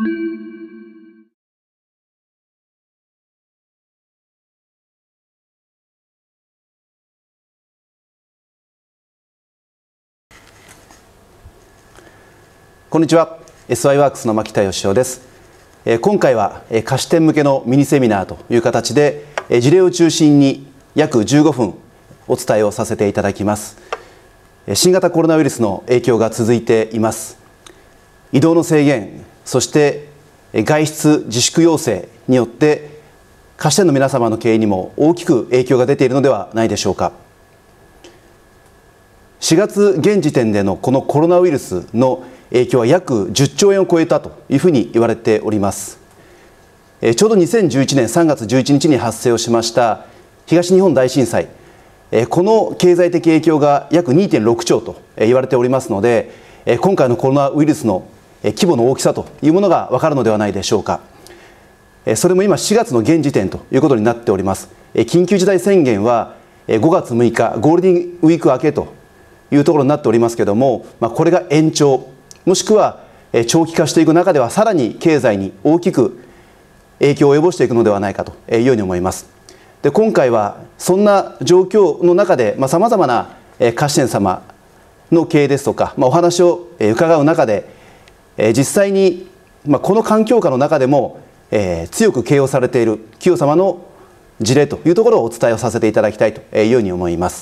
こんにちは。 SI ワークスの牧田義雄です。今回は貸し店向けのミニセミナーという形で事例を中心に約15分お伝えをさせていただきます。新型コロナウイルスの影響が続いています。移動の制限、そして外出自粛要請によって貸し店の皆様の経営にも大きく影響が出ているのではないでしょうか。4月現時点でのこのコロナウイルスの影響は約10兆円を超えたというふうに言われております。ちょうど2011年3月11日に発生をしました東日本大震災、この経済的影響が約 2.6 兆と言われておりますので、今回のコロナウイルスの規模の大きさというものが分かるのではないでしょうか。それも今4月の現時点ということになっております。緊急事態宣言は5月6日ゴールデンウィーク明けというところになっておりますけれども、これが延長もしくは長期化していく中ではさらに経済に大きく影響を及ぼしていくのではないかというように思います。で、今回はそんな状況の中でさまざまな貸し店様の経営ですとか、お話を伺う中で実際にこの環境下の中でも強く経営をされている企業様の事例というところをお伝えをさせていただきたいというように思います。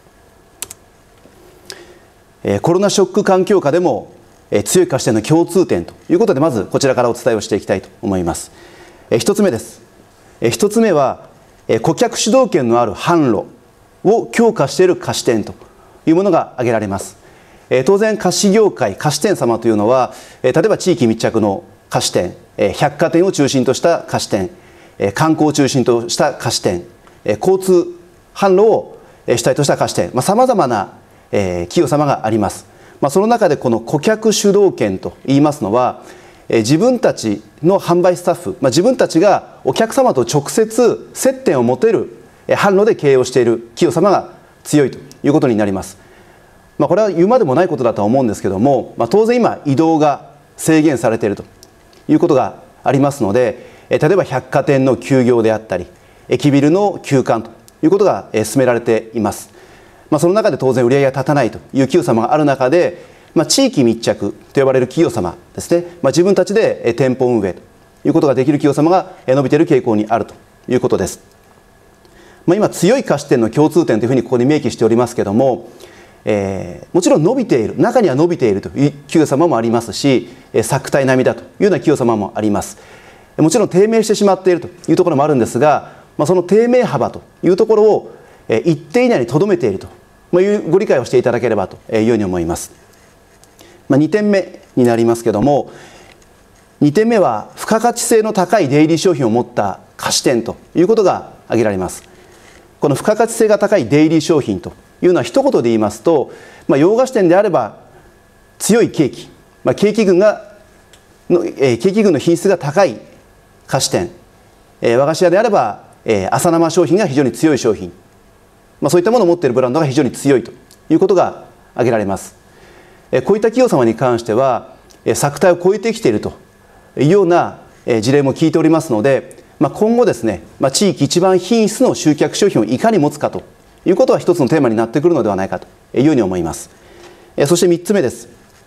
コロナショック環境下でも強い貸し店の共通点ということで、まずこちらからお伝えをしていきたいと思います。一つ目です。一つ目は顧客主導権のある販路を強化している貸し店というものが挙げられます。当然貸し業界、貸し店様というのは例えば地域密着の貸し店、百貨店を中心とした貸し店、観光を中心とした貸し店、交通販路を主体とした貸し店、さまざまな企業様があります。その中でこの顧客主導権といいますのは、自分たちの販売スタッフ、自分たちがお客様と直接接点を持てる販路で経営をしている企業様が強いということになります。これは言うまでもないことだとは思うんですけども、当然今移動が制限されているということがありますので、例えば百貨店の休業であったり駅ビルの休館ということが進められています。その中で当然売り上げが立たないという企業様がある中で、地域密着と呼ばれる企業様ですね、自分たちで店舗運営ということができる企業様が伸びている傾向にあるということです。今強い貸し店の共通点というふうにここに明記しておりますけれども、もちろん伸びている、中には伸びているという企業様もありますし、作体並みだというような企業様もあります。もちろん低迷してしまっているというところもあるんですが、その低迷幅というところを一定以内にとどめているというご理解をしていただければというように思います。2点目になりますけども、2点目は付加価値性の高いデイリー商品を持った貸し店ということが挙げられます。この付加価値性が高いデイリー商品というのは一言で言いますと、洋菓子店であれば強いケーキ、ケーキ群の品質が高い貸し店、和菓子屋であれば朝生商品が非常に強い商品、そういったものを持っているブランドが非常に強いということが挙げられます。こういった企業様に関しては作体を超えてきているというような事例も聞いておりますので、今後ですね、地域一番品質の集客商品をいかに持つかということは一つのテーマになってくるのではないかというように思います。そして3つ目です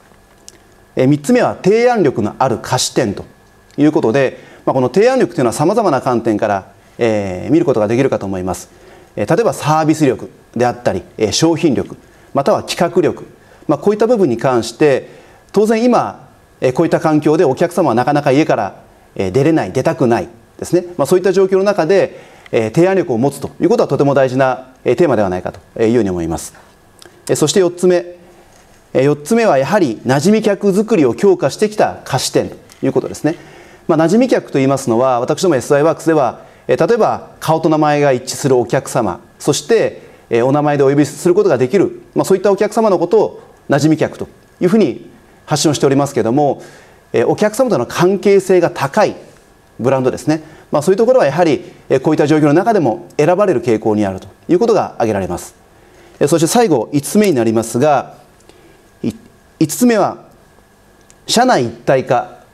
。3つ目は提案力のある貸し店ということで、この提案力というのはさまざまな観点から見ることができるかと思います。例えばサービス力であったり商品力、または企画力、こういった部分に関して当然今こういった環境でお客様はなかなか家から出れない、出たくないですね、そういった状況の中で提案力を持つということはとても大事なテーマではないかというように思います。そして4つ目はやはり馴染み客作りを強化してきた貸し店ということですね。馴染み客といいますのは、私ども SI ワークスでは例えば顔と名前が一致するお客様、そしてお名前でお呼びすることができる、そういったお客様のことを馴染み客というふうに発信をしておりますけれども、お客様との関係性が高いブランドですね、そういうところはやはりこういった状況の中でも選ばれる傾向にあるということが挙げられます。そして最後5つ目になりますが、5つ目は社内一体化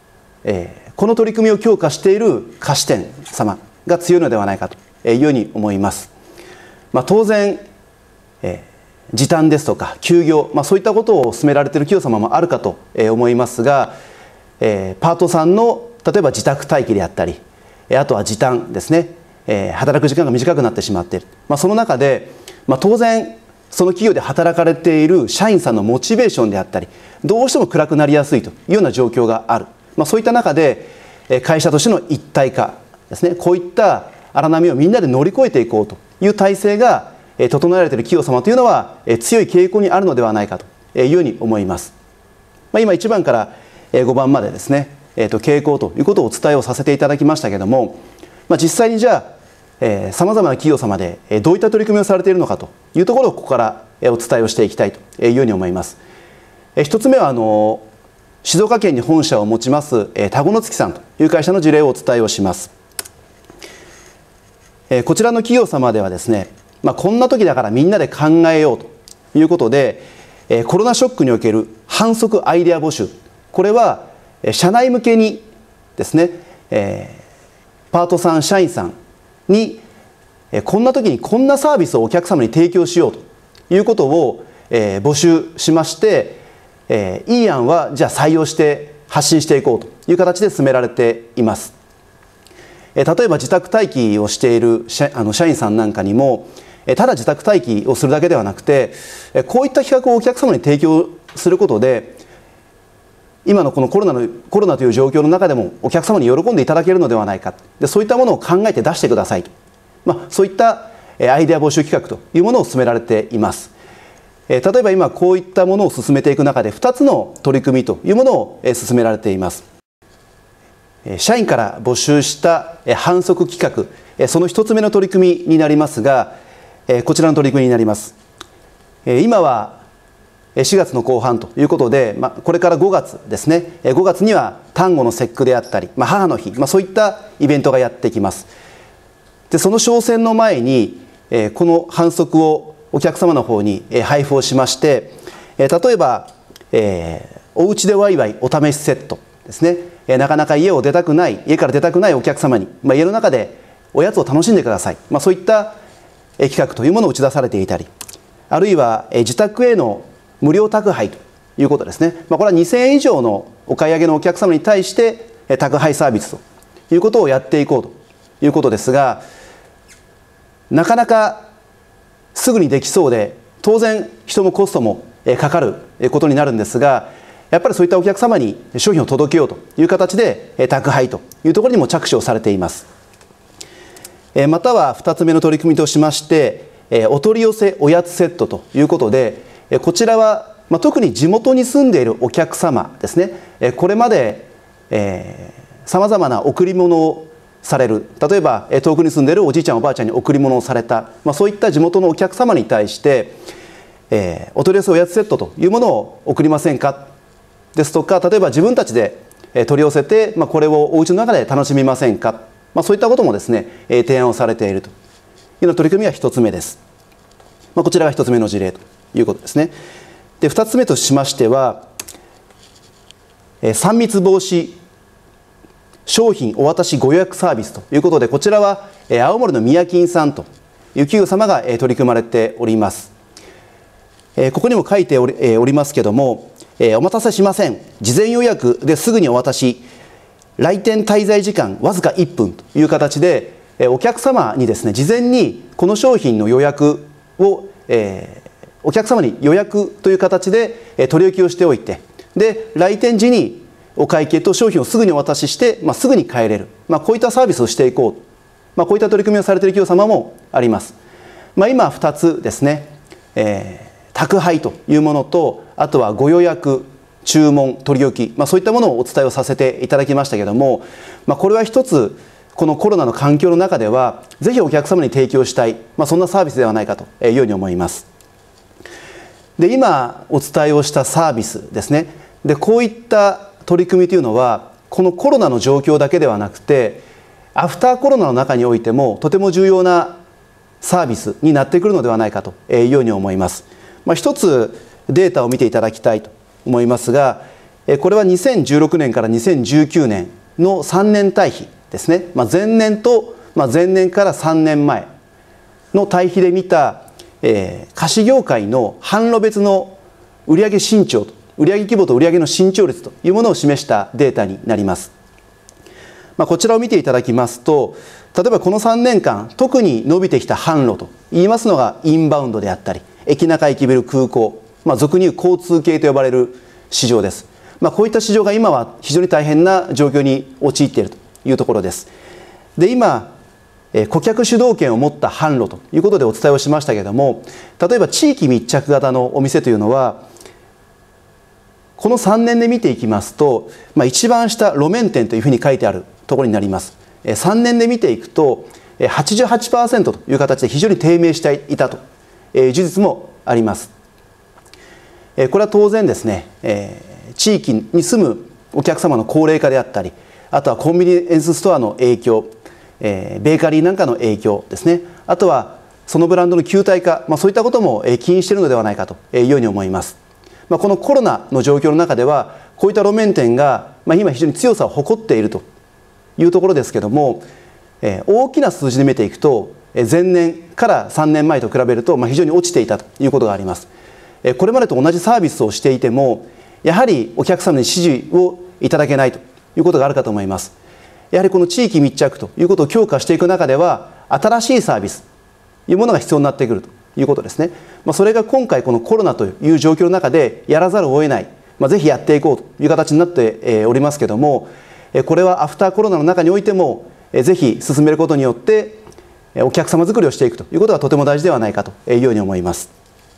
この取り組みを強化している菓子店様が強いのではないかというように思います。当然、時短ですとか休業、そういったことを進められている企業様もあるかと思いますが、パートさんの例えば自宅待機であったり、あとは時短ですね、働く時間が短くなってしまっている、その中で、当然その企業で働かれている社員さんのモチベーションであったり、どうしても暗くなりやすいというような状況がある、そういった中で会社としての一体化ですね、こういった荒波をみんなで乗り越えていこうという体制が整えられている企業様というのは強い傾向にあるのではないかというように思います。今1番から5番までですね、傾向ということをお伝えをさせていただきましたけれども、実際にじゃあさまざまな企業様でどういった取り組みをされているのかというところをここからお伝えをしていきたいというように思います。一つ目は静岡県に本社を持ちます田子の月さんという会社の事例をお伝えをします。こちらの企業様ではですね、こんな時だからみんなで考えようということで、コロナショックにおける販促アイデア募集、これは社内向けにですね、パートさん社員さんにこんな時にこんなサービスをお客様に提供しようということを募集しまして、いい案はじゃあ採用して発信していこうという形で進められています。例えば自宅待機をしている社員さんなんかにも、ただ自宅待機をするだけではなくて、こういった企画をお客様に提供することで、今のこのコロナという状況の中でもお客様に喜んでいただけるのではないか、でそういったものを考えて出してくださいと、そういったアイデア募集企画というものを進められています。例えば今こういったものを進めていく中で2つの取り組みというものを進められています。社員から募集した販促企画、その1つ目の取り組みになりますが、こちらの取り組みになります。今は4月の後半ということで、これから5月ですね、5月には端午の節句であったり、母の日、そういったイベントがやってきます。でその商戦の前にこの販促をお客様の方に配布をしまして、例えばおうちでワイワイお試しセットですね、なかなか家から出たくないお客様に、家の中でおやつを楽しんでください、そういった企画というものを打ち出されていたり、あるいは自宅への無料宅配ということですね、これは2000円以上のお買い上げのお客様に対して宅配サービスということをやっていこうということですが、なかなかすぐにできそうで、当然人もコストもかかることになるんですが、やっぱりそういったお客様に商品を届けようという形で宅配というところにも着手をされています。または2つ目の取り組みとしまして、お取り寄せおやつセットということで、こちらは特に地元に住んでいるお客様ですね、これまでさまざまな贈り物をされる、例えば遠くに住んでいるおじいちゃんおばあちゃんに贈り物をされた、そういった地元のお客様に対して、お取り寄せおやつセットというものを贈りませんかですとか、例えば自分たちで取り寄せて、これをお家の中で楽しみませんか、そういったこともですね、提案をされているというような取り組みは1つ目です。こちらが1つ目の事例ということですね。で2つ目としましては、3密防止商品お渡しご予約サービスということで、こちらは青森の宮金さんという企業様が取り組まれております。ここにも書いておりますけども、お待たせしません、事前予約ですぐにお渡し、来店滞在時間わずか1分という形で、お客様にですね、事前にこの商品の予約を、お客様に予約という形で取り置きをしておいて、で来店時にお会計と商品をすぐにお渡しして、すぐに帰れる、こういったサービスをしていこう、こういった取り組みをされている企業様もあります。今2つですね、宅配というものと、あとはご予約、注文、取り置き、そういったものをお伝えをさせていただきましたけども、これは一つこのコロナの環境の中ではぜひお客様に提供したい、そんなサービスではないかというように思います。で今お伝えをしたサービスですね、でこういった取り組みというのはこのコロナの状況だけではなくて、アフターコロナの中においてもとても重要なサービスになってくるのではないかというように思います。一つデータを見ていただきたいと思いますが、 これは2016年から2019年の3年対比ですね、前年と、前年から3年前の対比で見た、菓子業界の販路別の売上伸長、売上規模と売上の伸長率というものを示したデータになります。こちらを見ていただきますと、例えばこの3年間特に伸びてきた販路といいますのがインバウンドであったり、駅ナカ駅ビル空港、俗に言う交通系と呼ばれる市場です。こういった市場が今は非常に大変な状況に陥っているというところです。で、今顧客主導権を持った販路ということでお伝えをしましたけれども、例えば地域密着型のお店というのはこの3年で見ていきますと、一番下路面店というふうに書いてあるところになります。3年で見ていくと 88% という形で非常に低迷していたという事実もあります。これは当然ですね、地域に住むお客様の高齢化であったり、あとはコンビニエンスストアの影響、ベーカリーなんかの影響ですね、あとはそのブランドの旧態化、そういったことも起因しているのではないかというように思います。このコロナの状況の中ではこういった路面店が今非常に強さを誇っているというところですけども、大きな数字で見ていくと前年から3年前と比べると非常に落ちていたということがあります。これまでと同じサービスをしていてもやはりお客様に支持をいただけないということがあるかと思います。やはりこの地域密着ということを強化していく中では新しいサービスというものが必要になってくるということですね。それが今回このコロナという状況の中でやらざるを得ない、ぜひやっていこうという形になっておりますけども、これはアフターコロナの中においてもぜひ進めることによってお客様作りをしていくということがとても大事ではないかというように思います。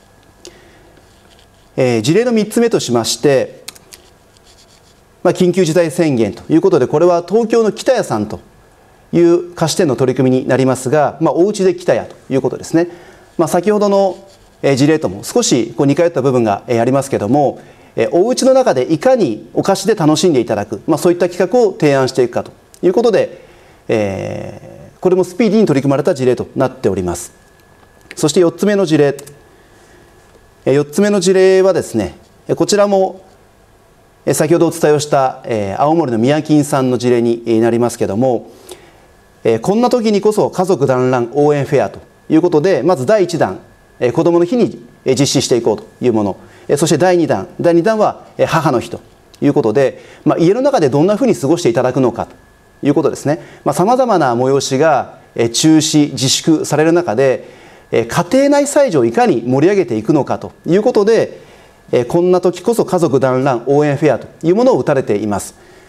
事例の3つ目としまして、緊急事態宣言ということで、これは東京の北谷さんという菓子店の取り組みになりますが、おうちで北谷ということですね。先ほどの事例とも少し似通った部分がありますけども、おうちの中でいかにお菓子で楽しんでいただく、そういった企画を提案していくかということで、これもスピーディーに取り組まれた事例となっております。そして4つ目の事例、4つ目の事例はですね、こちらも先ほどお伝えをした青森の宮金さんの事例になりますけども、こんな時にこそ家族団らん応援フェアということで、まず第1弾、子どもの日に実施していこうというもの、そして第2弾は母の日ということで、家の中でどんなふうに過ごしていただくのかということですね。さまざまな催しが中止自粛される中で、家庭内催事をいかに盛り上げていくのかということで、こんな時こそ家族団らん応援フェアというものを打たれています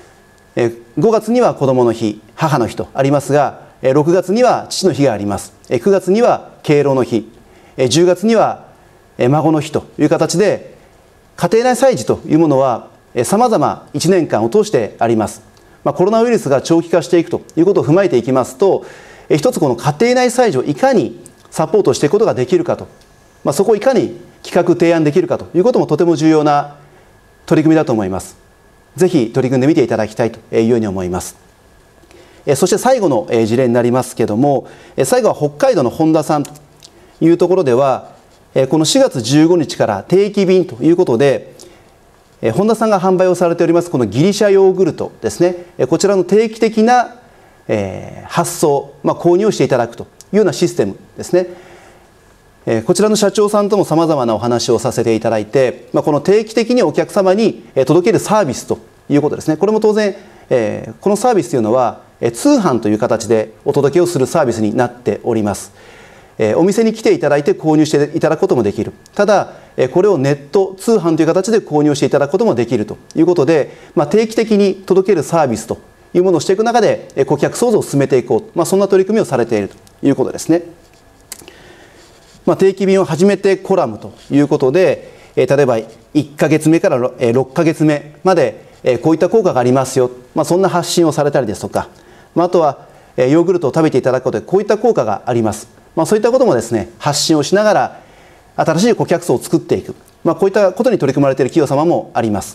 。5月には子どもの日、母の日とありますが、6月には父の日があります。9月には敬老の日、10月には孫の日という形で、家庭内催事というものはさまざま1年間を通してあります。コロナウイルスが長期化していくということを踏まえていきますと、一つこの家庭内催事をいかにサポートしていくことができるかと、そこをいかに企画提案できるかということもとても重要な取り組みだと思います。ぜひ取り組んでみていただきたいというように思います。そして最後の事例になりますけども、最後は北海道の本田さんというところでは、この4月15日から定期便ということで、本田さんが販売をされておりますこのギリシャヨーグルトですね、こちらの定期的な発送、購入をしていただくというようなシステムですね。こちらの社長さんともさまざまなお話をさせていただいて、この定期的にお客様に届けるサービスということですね。これも当然このサービスというのは通販という形でお届けをするサービスになっております。お店に来ていただいて購入していただくこともできる。ただこれをネット通販という形で購入していただくこともできるということで、定期的に届けるサービスというものをしていく中で顧客創造を進めていこう、そんな取り組みをされているということですね。定期便を始めてコラムということで、例えば1ヶ月目から6ヶ月目までこういった効果がありますよ、そんな発信をされたりですとか、あとはヨーグルトを食べていただくことでこういった効果があります、そういったこともですね発信をしながら新しい顧客層を作っていく、こういったことに取り組まれている企業様もあります。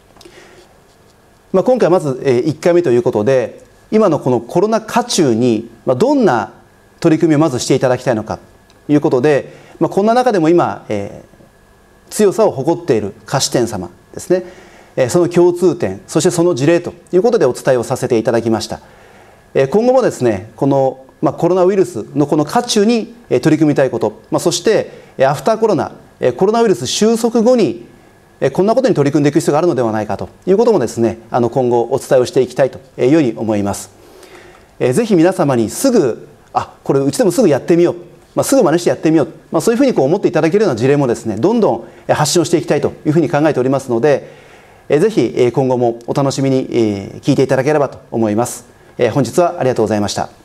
今回まず1回目ということで、今のこのコロナ禍中にどんな取り組みをまずしていただきたいのかということで、こんな中でも今強さを誇っている菓子店様ですね、 その共通点、そしてその事例ということでお伝えをさせていただきました。今後もですね、このコロナウイルスのこの渦中に取り組みたいこと、そしてアフターコロナ、コロナウイルス収束後にこんなことに取り組んでいく必要があるのではないかということもですね、今後お伝えをしていきたいというように思います。ぜひ皆様にすぐ、これうちでもすぐやってみよう、すぐ真似してやってみよう、そういうふうに思っていただけるような事例もですね、どんどん発信をしていきたいというふうに考えておりますので、ぜひ今後もお楽しみに聞いていただければと思います。本日はありがとうございました。